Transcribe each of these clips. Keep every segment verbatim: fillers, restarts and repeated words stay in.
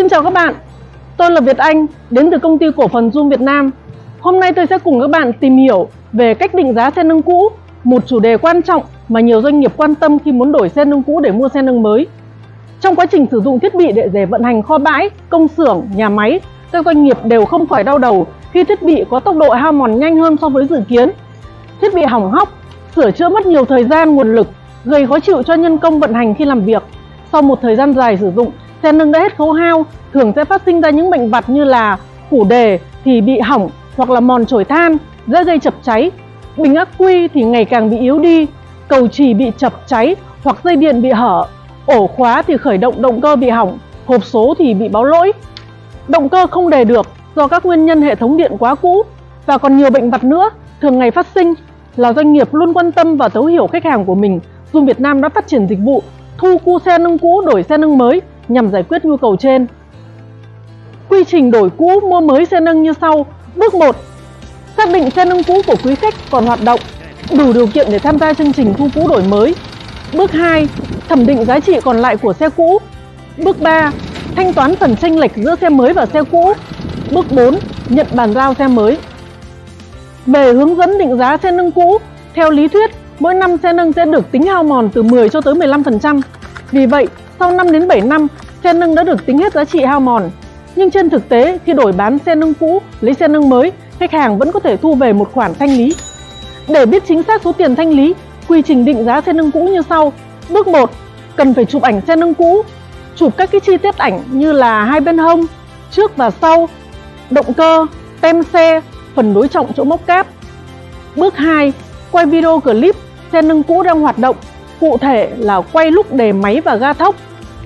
Xin chào các bạn, tôi là Việt Anh, đến từ công ty cổ phần Zoom Việt Nam. Hôm nay tôi sẽ cùng các bạn tìm hiểu về cách định giá xe nâng cũ, một chủ đề quan trọng mà nhiều doanh nghiệp quan tâm khi muốn đổi xe nâng cũ để mua xe nâng mới. Trong quá trình sử dụng thiết bị để, để vận hành kho bãi, công xưởng, nhà máy, các doanh nghiệp đều không khỏi đau đầu khi thiết bị có tốc độ hao mòn nhanh hơn so với dự kiến. Thiết bị hỏng hóc, sửa chữa mất nhiều thời gian, nguồn lực, gây khó chịu cho nhân công vận hành khi làm việc. Sau một thời gian dài sử dụng, xe nâng đã hết khấu hao, thường sẽ phát sinh ra những bệnh vặt như là củ đề thì bị hỏng hoặc là mòn chổi than, dễ gây chập cháy. Bình ắc quy thì ngày càng bị yếu đi, cầu chì bị chập cháy hoặc dây điện bị hở, ổ khóa thì khởi động động cơ bị hỏng, hộp số thì bị báo lỗi. Động cơ không đề được do các nguyên nhân hệ thống điện quá cũ và còn nhiều bệnh vặt nữa thường ngày phát sinh. Là doanh nghiệp luôn quan tâm và thấu hiểu khách hàng của mình, Zoom Việt Nam đã phát triển dịch vụ thu cũ xe nâng cũ đổi xe nâng mới nhằm giải quyết nhu cầu trên. Quy trình đổi cũ mua mới xe nâng như sau. Bước một. Xác định xe nâng cũ của quý khách còn hoạt động, đủ điều kiện để tham gia chương trình thu cũ đổi mới. Bước hai. Thẩm định giá trị còn lại của xe cũ. Bước ba. Thanh toán phần chênh lệch giữa xe mới và xe cũ. Bước bốn. Nhận bàn giao xe mới. Về hướng dẫn định giá xe nâng cũ, theo lý thuyết, mỗi năm xe nâng sẽ được tính hao mòn từ mười cho tới mười lăm phần trăm. Vì vậy, sau năm đến bảy năm, xe nâng đã được tính hết giá trị hao mòn. Nhưng trên thực tế, khi đổi bán xe nâng cũ, lấy xe nâng mới, khách hàng vẫn có thể thu về một khoản thanh lý. Để biết chính xác số tiền thanh lý, quy trình định giá xe nâng cũ như sau. Bước một. Cần phải chụp ảnh xe nâng cũ. Chụp các cái chi tiết ảnh như là hai bên hông, trước và sau, động cơ, tem xe, phần đối trọng chỗ móc cáp. Bước hai. Quay video clip xe nâng cũ đang hoạt động, cụ thể là quay lúc đề máy và ga thốc.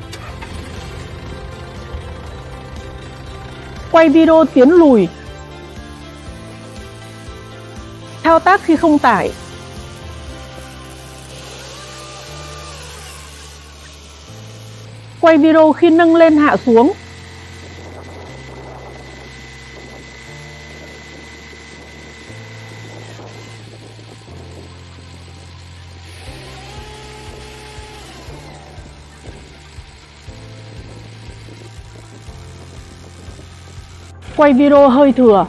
Quay video tiến lùi, thao tác khi không tải. Quay video khi nâng lên hạ xuống. Quay video hơi thừa.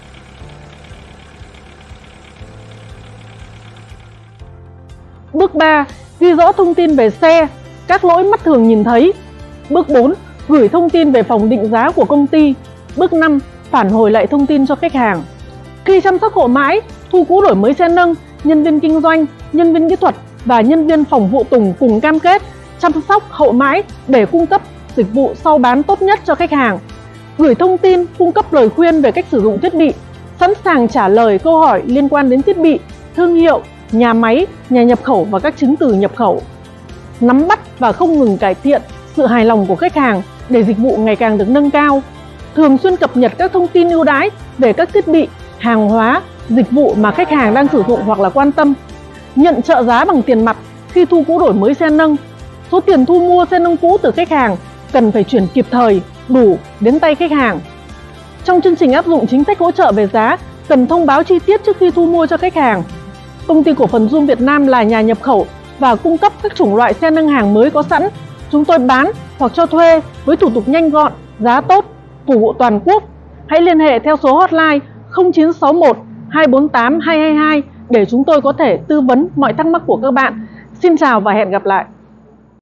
Bước ba. Ghi rõ thông tin về xe, các lỗi mắt thường nhìn thấy. Bước bốn. Gửi thông tin về phòng định giá của công ty. Bước năm. Phản hồi lại thông tin cho khách hàng. Khi chăm sóc hậu mãi, thu cũ đổi mới xe nâng, nhân viên kinh doanh, nhân viên kỹ thuật và nhân viên phòng vụ tùng cùng cam kết chăm sóc hậu mãi để cung cấp dịch vụ sau bán tốt nhất cho khách hàng. Gửi thông tin, cung cấp lời khuyên về cách sử dụng thiết bị, sẵn sàng trả lời câu hỏi liên quan đến thiết bị, thương hiệu, nhà máy, nhà nhập khẩu và các chứng từ nhập khẩu. Nắm bắt và không ngừng cải thiện sự hài lòng của khách hàng để dịch vụ ngày càng được nâng cao. Thường xuyên cập nhật các thông tin ưu đãi về các thiết bị, hàng hóa, dịch vụ mà khách hàng đang sử dụng hoặc là quan tâm. Nhận trợ giá bằng tiền mặt khi thu cũ đổi mới xe nâng. Số tiền thu mua xe nâng cũ từ khách hàng cần phải chuyển kịp thời, đủ đến tay khách hàng. Trong chương trình áp dụng chính sách hỗ trợ về giá, cần thông báo chi tiết trước khi thu mua cho khách hàng. Công ty cổ phần Zoom Việt Nam là nhà nhập khẩu và cung cấp các chủng loại xe nâng hàng mới có sẵn. Chúng tôi bán hoặc cho thuê với thủ tục nhanh gọn, giá tốt, phục vụ toàn quốc. Hãy liên hệ theo số hotline không chín sáu một hai bốn tám hai hai hai để chúng tôi có thể tư vấn mọi thắc mắc của các bạn. Xin chào và hẹn gặp lại!